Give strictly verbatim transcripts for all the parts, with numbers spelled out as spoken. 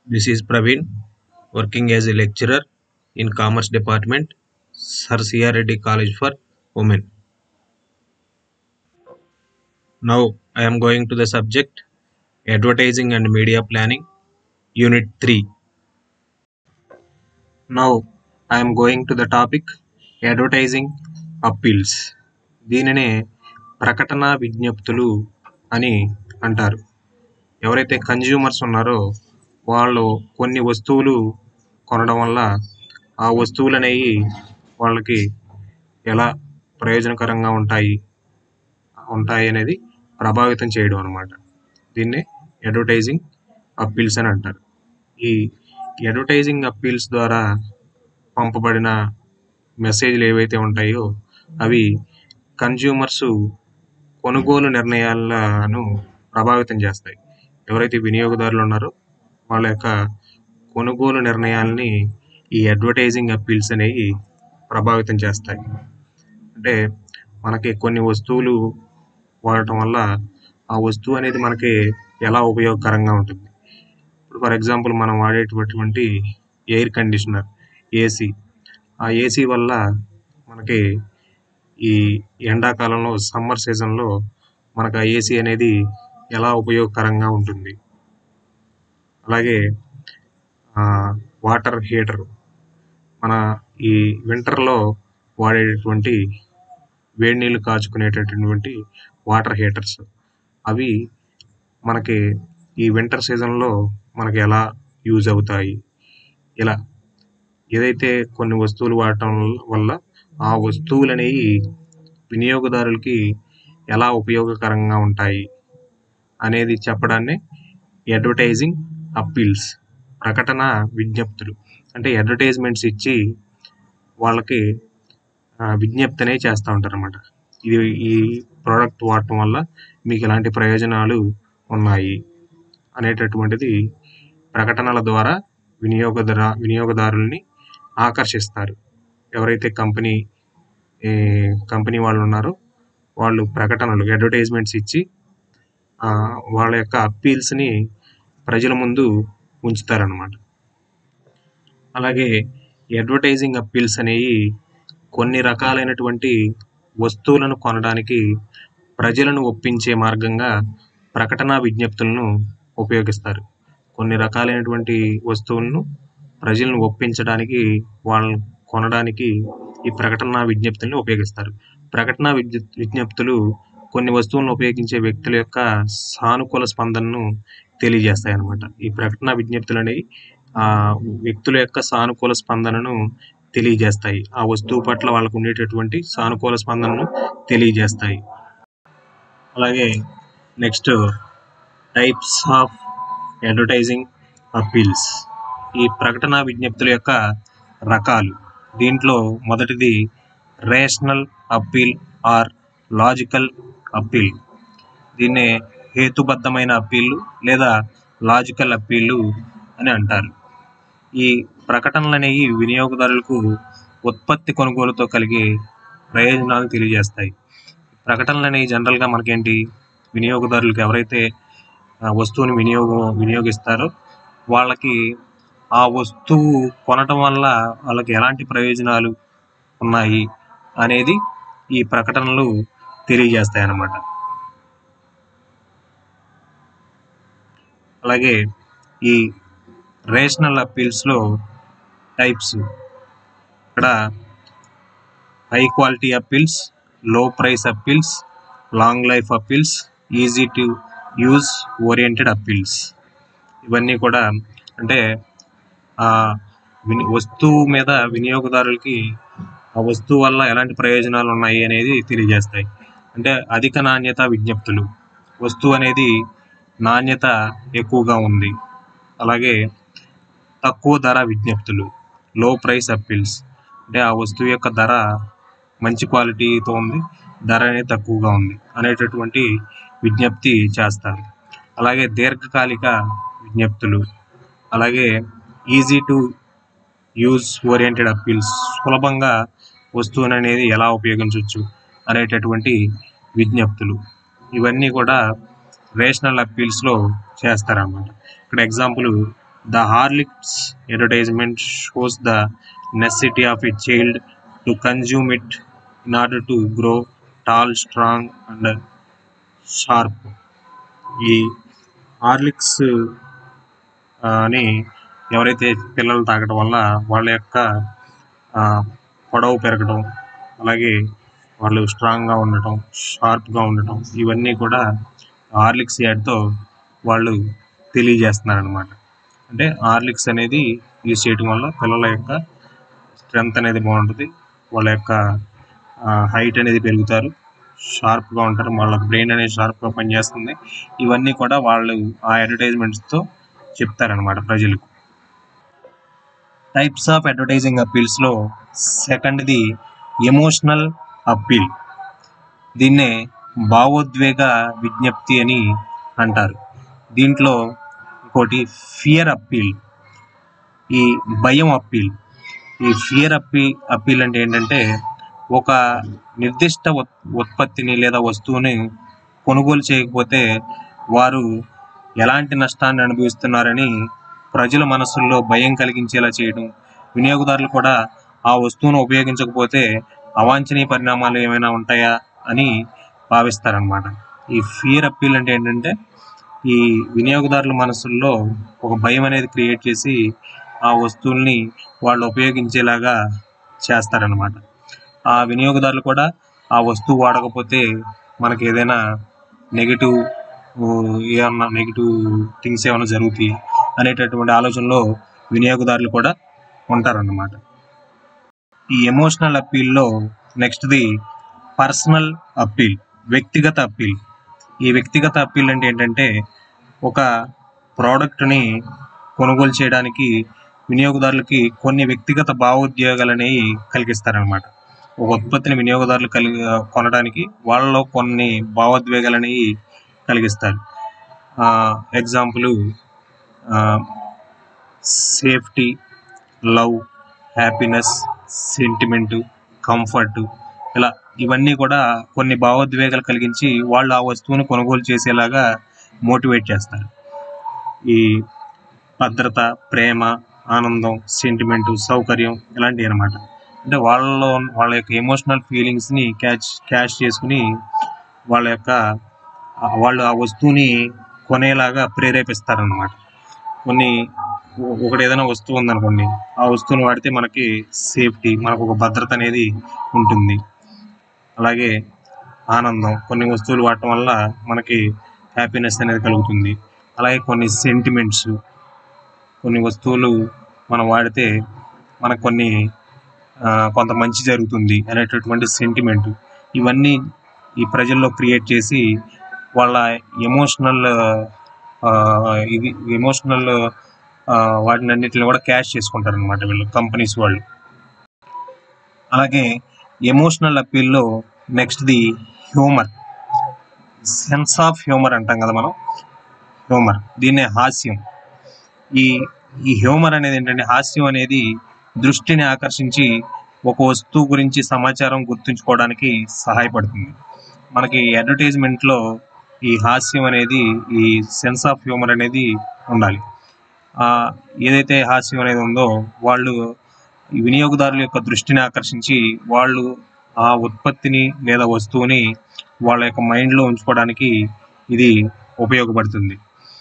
This is Praveen, working as a lecturer in Commerce Department, Sir C R Reddy College for Women. Now I am going to the subject Advertising and Media Planning, Unit three. Now I am going to the topic Advertising Appeals. దీనినే ప్రకటన విజ్ఞప్తులు అని అంటారు. ఎవరైతే consumers ఉన్నారో వాళ్ళు కొన్ని వస్తువులు కొనడం వల్ల ఆ వస్తువులు అనేవి వాళ్ళకి ఎలా ప్రయోజనకరంగా ఉంటాయి ఉంటాయి అనేది ప్రభావితం చేయడం అనమాట. దీన్నే అడ్వర్టైజింగ్ అప్పీల్స్ అని అంటారు. ఈ అడ్వర్టైజింగ్ అప్పీల్స్ ద్వారా పంపబడిన మెసేజ్లు ఏవైతే ఉంటాయో అవి కన్జ్యూమర్స్ కొనుగోలు నిర్ణయాలను ప్రభావితం చేస్తాయి. ఎవరైతే వినియోగదారులు ఉన్నారో వాళ్ళ యొక్క కొనుగోలు నిర్ణయాల్ని ఈ అడ్వర్టైజింగ్ అప్పీల్స్ అనేవి ప్రభావితం చేస్తాయి. అంటే మనకి కొన్ని వస్తువులు వాడటం వల్ల ఆ వస్తువు అనేది మనకి ఎలా ఉపయోగకరంగా ఉంటుంది. ఇప్పుడు ఫర్ ఎగ్జాంపుల్ మనం వాడేటటువంటి ఎయిర్ కండిషనర్, ఏసీ. ఆ ఏసీ వల్ల మనకి ఈ ఎండాకాలంలో సమ్మర్ సీజన్లో మనకు ఆ ఏసీ అనేది ఎలా ఉపయోగకరంగా ఉంటుంది. అలాగే వాటర్ హీటర్, మన ఈ వింటర్లో వాడేటటువంటి వేడి నీళ్ళు కాచుకునేటటువంటి వాటర్ హీటర్స్, అవి మనకి ఈ వింటర్ సీజన్లో మనకి ఎలా యూజ్ అవుతాయి. ఇలా ఏదైతే కొన్ని వస్తువులు వాడటం వల్ల ఆ వస్తువులు అనేవి వినియోగదారులకి ఎలా ఉపయోగకరంగా ఉంటాయి అనేది చెప్పడాన్ని అడ్వర్టైజింగ్ అప్పీల్స్, ప్రకటన విజ్ఞప్తులు. అంటే అడ్వర్టైజ్మెంట్స్ ఇచ్చి వాళ్ళకి విజ్ఞప్తి అనేది చేస్తూ ఉంటారు అన్నమాట. ఇది ఈ ప్రోడక్ట్ వాడటం వల్ల మీకు ఎలాంటి ప్రయోజనాలు ఉన్నాయి అనేటటువంటిది ప్రకటనల ద్వారా వినియోగదార వినియోగదారుల్ని ఆకర్షిస్తారు. ఎవరైతే కంపెనీ కంపెనీ వాళ్ళు ఉన్నారో వాళ్ళు ప్రకటనలు, అడ్వర్టైజ్మెంట్స్ ఇచ్చి వాళ్ళ యొక్క అప్పీల్స్ని ప్రజల ముందు ఉంచుతారన్నమాట. అలాగే అడ్వర్టైజింగ్ అప్పీల్స్ అనేవి కొన్ని రకాలైనటువంటి వస్తువులను కొనడానికి ప్రజలను ఒప్పించే మార్గంగా ప్రకటన విజ్ఞప్తులను ఉపయోగిస్తారు. కొన్ని రకాలైనటువంటి వస్తువులను ప్రజలను ఒప్పించడానికి, వాళ్ళని కొనడానికి ఈ ప్రకటన విజ్ఞప్తులను ఉపయోగిస్తారు. ప్రకటన విజ్ఞ విజ్ఞప్తులు కొన్ని వస్తువులను ఉపయోగించే వ్యక్తుల యొక్క సానుకూల స్పందనను తెలియజేస్తాయి అన్నమాట. ఈ ప్రకటన విజ్ఞప్తులు అనేవి ఆ వ్యక్తుల యొక్క సానుకూల స్పందనను తెలియజేస్తాయి. ఆ వస్తువు పట్ల వాళ్ళకు ఉండేటటువంటి సానుకూల స్పందనను తెలియజేస్తాయి. అలాగే next types of advertising appeals. ఈ ప్రకటన విజ్ఞప్తుల యొక్క రకాలు. దీంట్లో మొదటిది rational appeal or logical appeal. దీన్నే హేతుబద్ధమైన అప్పీళ్ళు లేదా లాజికల్ అప్పీళ్ళు అని అంటారు. ఈ ప్రకటనలు అనేవి వినియోగదారులకు ఉత్పత్తి కొనుగోలుతో కలిగే ప్రయోజనాలు తెలియజేస్తాయి. ప్రకటనలు అనేవి జనరల్గా మనకేంటి, వినియోగదారులకు ఎవరైతే వస్తువుని వినియోగం వినియోగిస్తారో వాళ్ళకి ఆ వస్తువు కొనటం వల్ల వాళ్ళకి ఎలాంటి ప్రయోజనాలు ఉన్నాయి అనేది ఈ ప్రకటనలు తెలియజేస్తాయి అన్నమాట. అలాగే ఈ రేషనల్ అప్పీల్స్లో టైప్స్. ఇక్కడ high quality appeals, low price appeals, long life appeals, easy to use oriented appeals. ఇవన్నీ కూడా అంటే వస్తువు మీద వినియోగదారులకి ఆ వస్తువు వల్ల ఎలాంటి ప్రయోజనాలు ఉన్నాయి అనేది తెలియజేస్తాయి. అంటే అధిక నాణ్యత విజ్ఞప్తులు, వస్తువు అనేది నాణ్యత ఎక్కువగా ఉంది. అలాగే తక్కువ ధర విజ్ఞప్తులు, లో ప్రైస్ అప్పీల్స్. అంటే ఆ వస్తువు యొక్క ధర మంచి క్వాలిటీతో ఉంది, ధర అనేది తక్కువగా ఉంది అనేటటువంటి విజ్ఞప్తి చేస్తారు. అలాగే దీర్ఘకాలిక విజ్ఞప్తులు, అలాగే easy to use oriented appeals, సులభంగా వస్తువుని అనేది ఎలా ఉపయోగించవచ్చు అనేటటువంటి విజ్ఞప్తులు. ఇవన్నీ కూడా రేషనల్ అప్పీల్స్లో చేస్తారన్నమాట. ఇక్కడ example The Horlicks advertisement shows the necessity of a child to consume it in order to grow tall, strong, and sharp. ఈ హార్లిక్స్ అని ఎవరైతే పిల్లలు తాగడం వల్ల వాళ్ళ యొక్క పొడవు పెరగడం, అలాగే వాళ్ళు స్ట్రాంగ్గా ఉండటం, షార్ప్గా ఉండటం, ఇవన్నీ కూడా హార్లిక్స్ యాడ్తో వాళ్ళు తెలియజేస్తున్నారనమాట. అంటే హార్లిక్స్ అనేది యూజ్ చేయడం వల్ల పిల్లల యొక్క స్ట్రెంగ్త్ అనేది బాగుంటుంది, వాళ్ళ యొక్క హైట్ అనేది పెరుగుతారు, షార్ప్గా ఉంటారు, వాళ్ళ బ్రెయిన్ అనేది షార్ప్గా పనిచేస్తుంది. ఇవన్నీ కూడా వాళ్ళు ఆ అడ్వర్టైజ్మెంట్స్తో చెప్తారనమాట ప్రజలకు. టైప్స్ ఆఫ్ అడ్వర్టైజింగ్ అప్పీల్స్లో సెకండ్ది ఎమోషనల్ అప్పీల్. దీన్నే భావోద్వేగ విజ్ఞప్తి అని అంటారు. దీంట్లో ఇంకోటి ఫియర్ అప్పీల్, ఈ భయం అప్పీల్. ఈ ఫియర్ అప్పీ అప్పీల్ అంటే ఏంటంటే ఒక నిర్దిష్ట ఉత్పత్తిని లేదా వస్తువుని కొనుగోలు చేయకపోతే వారు ఎలాంటి నష్టాన్ని అనుభవిస్తున్నారని ప్రజల మనసుల్లో భయం కలిగించేలా చేయడం, వినియోగదారులు కూడా ఆ వస్తువును ఉపయోగించకపోతే అవాంఛనీయ పరిణామాలు ఏమైనా ఉంటాయా అని భావిస్తారనమాట. ఈ ఫియర్ అప్పీల్ అంటే ఏంటంటే ఈ వినియోగదారుల మనసుల్లో ఒక భయం అనేది క్రియేట్ చేసి ఆ వస్తువుల్ని వాళ్ళు ఉపయోగించేలాగా చేస్తారనమాట. ఆ వినియోగదారులు కూడా ఆ వస్తువు వాడకపోతే మనకి ఏదైనా నెగిటివ్ ఏమన్నా నెగిటివ్ థింగ్స్ ఏమైనా జరుగుతాయి అనేటటువంటి ఆలోచనలో వినియోగదారులు కూడా ఉంటారన్నమాట. ఈ ఎమోషనల్ అప్పీల్లో నెక్స్ట్ది పర్సనల్ అప్పీల్, వ్యక్తిగత అప్పీల్. ఈ వ్యక్తిగత అప్పీల్ అంటే ఏంటంటే ఒక ప్రోడక్ట్ని కొనుగోలు చేయడానికి వినియోగదారులకి కొన్ని వ్యక్తిగత భావోద్వేగాలు అనేవి కలిగిస్తారనమాట. ఒక ఉత్పత్తిని వినియోగదారులు కలిగి కొనడానికి వాళ్ళలో కొన్ని భావోద్వేగాలు అనేవి కలిగిస్తారు. Example safety, love, happiness, sentiment, comfort, ఇలా ఇవన్నీ కూడా కొన్ని భావోద్వేగాలు కలిగించి వాళ్ళు ఆ వస్తువును కొనుగోలు చేసేలాగా మోటివేట్ చేస్తారు. ఈ భద్రత, ప్రేమ, ఆనందం, సెంటిమెంటు, సౌకర్యం ఇలాంటివి అనమాట. అంటే వాళ్ళలో వాళ్ళ యొక్క ఎమోషనల్ ఫీలింగ్స్ని క్యాచ్ క్యాష్ చేసుకుని వాళ్ళ యొక్క వాళ్ళు ఆ వస్తువుని కొనేలాగా ప్రేరేపిస్తారనమాట. కొన్ని ఒకటి ఏదైనా వస్తువు ఉందనుకోండి, ఆ వస్తువుని వాడితే మనకి సేఫ్టీ, మనకు ఒక భద్రత అనేది ఉంటుంది. అలాగే ఆనందం, కొన్ని వస్తువులు వాడటం వల్ల మనకి హ్యాపీనెస్ అనేది కలుగుతుంది. అలాగే కొన్ని సెంటిమెంట్స్, కొన్ని వస్తువులు మనం వాడితే మనకు కొన్ని కొంత మంచి జరుగుతుంది అనేటటువంటి సెంటిమెంట్. ఇవన్నీ ఈ ప్రజల్లో క్రియేట్ చేసి వాళ్ళ ఎమోషనల్ ఇది ఎమోషనల్ వాటిని అన్నిటిని కూడా క్యాష్ చేసుకుంటారు అనమాట వీళ్ళు, కంపెనీస్ వాళ్ళు. అలాగే ఎమోషనల్ అప్పీల్లో నెక్స్ట్ది హ్యూమర్, సెన్స్ ఆఫ్ హ్యూమర్ అంటాం కదా మనం, హ్యూమర్. దీన్నే హాస్యం. ఈ ఈ హ్యూమర్ అనేది ఏంటంటే హాస్యం అనేది దృష్టిని ఆకర్షించి ఒక వస్తువు గురించి సమాచారం గుర్తుంచుకోవడానికి సహాయపడుతుంది. మనకి అడ్వర్టైజ్మెంట్లో ఈ హాస్యం అనేది, ఈ సెన్స్ ఆఫ్ హ్యూమర్ అనేది ఉండాలి. ఏదైతే హాస్యం అనేది ఉందో వాళ్ళు వినియోగదారుల యొక్క దృష్టిని ఆకర్షించి వాళ్ళు ఆ ఉత్పత్తిని లేదా వస్తువుని వాళ్ళ యొక్క మైండ్లో ఉంచుకోవడానికి ఇది ఉపయోగపడుతుంది.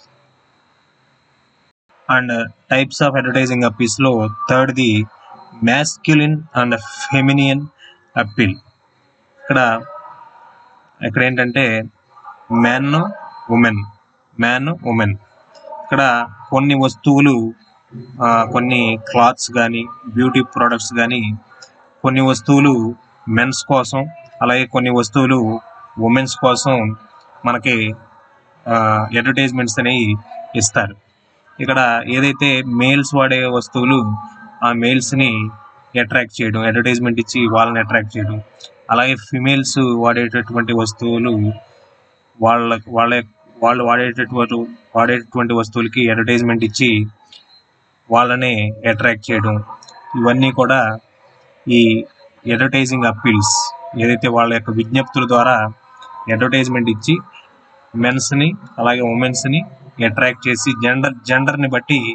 అండ్ టైప్స్ ఆఫ్ అడ్వర్టైజింగ్ అప్పీల్స్లో థర్డ్ది మ్యాస్క్యులిన్ అండ్ ఫెమినియన్ అప్పీల్. ఇక్కడ ఇక్కడ ఏంటంటే మ్యాన్ ఉమెన్, మ్యాన్ ఉమెన్. ఇక్కడ కొన్ని వస్తువులు, కొన్ని క్లాత్స్ కానీ, బ్యూటీ ప్రోడక్ట్స్ కానీ, కొన్ని వస్తువులు మెన్స్ కోసం, అలాగే కొన్ని వస్తువులు ఉమెన్స్ కోసం మనకి అడ్వర్టైజ్మెంట్స్ అనేవి ఇస్తారు. ఇక్కడ ఏదైతే మేల్స్ వాడే వస్తువులు ఆ మేల్స్ని అట్రాక్ట్ చేయడం, అడ్వర్టైజ్మెంట్ ఇచ్చి వాళ్ళని అట్రాక్ట్ చేయడం, అలాగే ఫిమేల్స్ వాడేటటువంటి వస్తువులు వాళ్ళ వాళ్ళ వాళ్ళు వాడేటటువంటి వాడేటటువంటి వస్తువులకి అడ్వర్టైజ్మెంట్ ఇచ్చి వాళ్ళని అట్రాక్ట్ చేయడం, ఇవన్నీ కూడా ఈ అడ్వర్టైజింగ్ అప్పీల్స్. ఏదైతే వాళ్ళ యొక్క విజ్ఞప్తుల ద్వారా అడ్వర్టైజ్మెంట్ ఇచ్చి మెన్స్ని అలాగే ఉమెన్స్ని అట్రాక్ట్ చేసి జెండర్ జెండర్ని బట్టి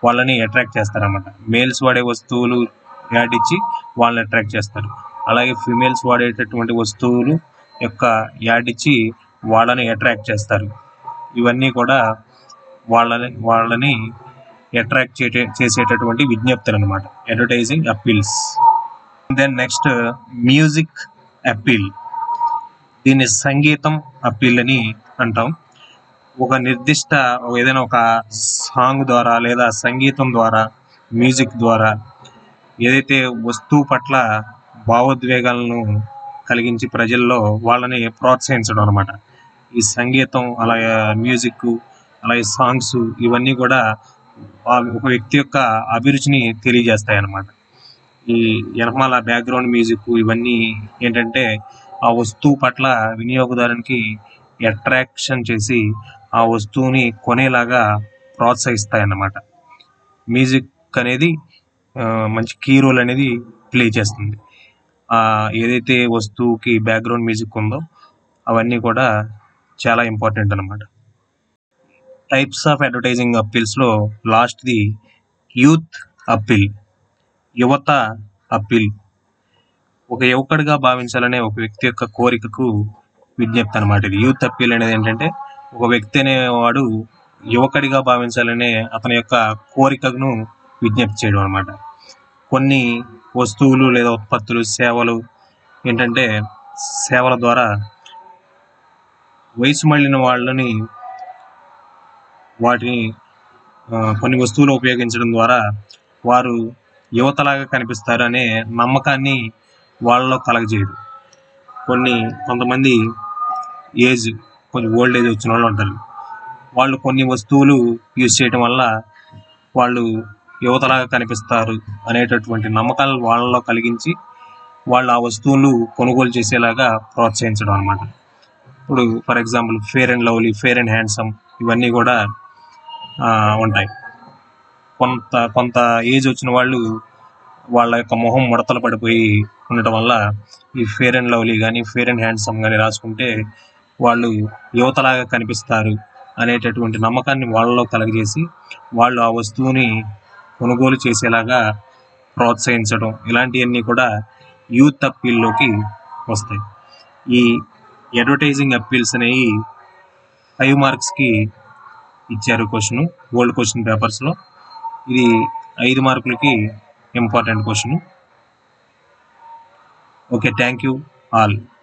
వాళ్ళని అట్రాక్ట్ చేస్తారన్నమాట. మేల్స్ వాడే వస్తువులు యాడ్ ఇచ్చి వాళ్ళని అట్రాక్ట్ చేస్తారు. అలాగే ఫీమేల్స్ వాడేటటువంటి వస్తువులు యొక్క యాడ్ ఇచ్చి వాళ్ళని అట్రాక్ట్ చేస్తారు. ఇవన్నీ కూడా వాళ్ళని వాళ్ళని అట్రాక్ట్ చే చేసేటటువంటి విజ్ఞప్తులు అనమాట, advertising appeals. Then next music appeal. దీన్ని సంగీతం అప్పీల్ అని అంటాం. ఒక నిర్దిష్ట ఏదైనా ఒక సాంగ్ ద్వారా లేదా సంగీతం ద్వారా, మ్యూజిక్ ద్వారా ఏదైతే వస్తువు పట్ల భావోద్వేగాలను కలిగించి ప్రజల్లో వాళ్ళని ప్రోత్సహించడం అనమాట. ఈ సంగీతం, అలాగే మ్యూజిక్, అలాగే సాంగ్స్ ఇవన్నీ కూడా ఒక వ్యక్తి యొక్క అభిరుచిని తెలియజేస్తాయి అన్నమాట. ఈ వెనకమాల బ్యాక్గ్రౌండ్ మ్యూజిక్ ఇవన్నీ ఏంటంటే ఆ వస్తువు పట్ల వినియోగదారునికి అట్రాక్షన్ చేసి ఆ వస్తువుని కొనేలాగా ప్రోత్సహిస్తాయి అన్నమాట. మ్యూజిక్ అనేది మంచి కీ రోల్ అనేది ప్లే చేస్తుంది. ఏదైతే వస్తువుకి బ్యాక్గ్రౌండ్ మ్యూజిక్ ఉందో అవన్నీ కూడా చాలా ఇంపార్టెంట్ అన్నమాట. టైప్స్ ఆఫ్ అడ్వర్టైజింగ్ అప్పీల్స్లో లాస్ట్ది యూత్ అప్పీల్, యువత అప్పీల్. ఒక యువకుడిగా భావించాలనే ఒక వ్యక్తి యొక్క కోరికకు విజ్ఞప్తి అనమాట ఇది. యూత్ అప్పీల్ అనేది ఏంటంటే ఒక వ్యక్తి అనేవాడు యువకుడిగా భావించాలనే అతని యొక్క కోరికను విజ్ఞప్తి చేయడం అనమాట. కొన్ని వస్తువులు లేదా ఉత్పత్తులు, సేవలు ఏంటంటే సేవల ద్వారా వయసు మళ్ళిన వాళ్ళని వాటిని కొన్ని వస్తువులు ఉపయోగించడం ద్వారా వారు యువతలాగా కనిపిస్తారు అనే నమ్మకాన్ని వాళ్ళలో కలగజేయదు. కొన్ని కొంతమంది ఏజ్ కొంచెం ఓల్డ్ ఏజ్ వచ్చిన వాళ్ళు ఉంటారు. వాళ్ళు కొన్ని వస్తువులు యూజ్ చేయడం వల్ల వాళ్ళు యువతలాగా కనిపిస్తారు అనేటటువంటి నమ్మకాలు వాళ్ళలో కలిగించి వాళ్ళు ఆ వస్తువులు కొనుగోలు చేసేలాగా ప్రోత్సహించడం అనమాట. ఇప్పుడు for example Fair and Lovely, Fair and Handsome ఇవన్నీ కూడా ఉంటాయి. కొంత కొంత ఏజ్ వచ్చిన వాళ్ళు వాళ్ళ యొక్క మొహం ముడతలు పడిపోయి ఉండటం వల్ల ఈ ఫేర్ అండ్ లవ్లీ కానీ, ఫేర్ అండ్ హ్యాండ్సమ్ కానీ రాసుకుంటే వాళ్ళు యువతలాగా కనిపిస్తారు అనేటటువంటి నమ్మకాన్ని వాళ్ళలో కలగజేసి వాళ్ళు ఆ వస్తువుని కొనుగోలు చేసేలాగా ప్రోత్సహించడం, ఇలాంటివన్నీ కూడా యూత్ అప్పీల్లోకి వస్తాయి. ఈ అడ్వర్టైజింగ్ అప్పీల్స్ అనేవి ఫైవ్ మార్క్స్కి ఇచ్చారు క్వశ్చన్, ఓల్డ్ క్వశ్చన్ పేపర్స్లో. ఇది ఐదు మార్కులకి important question. Okay, thank you all.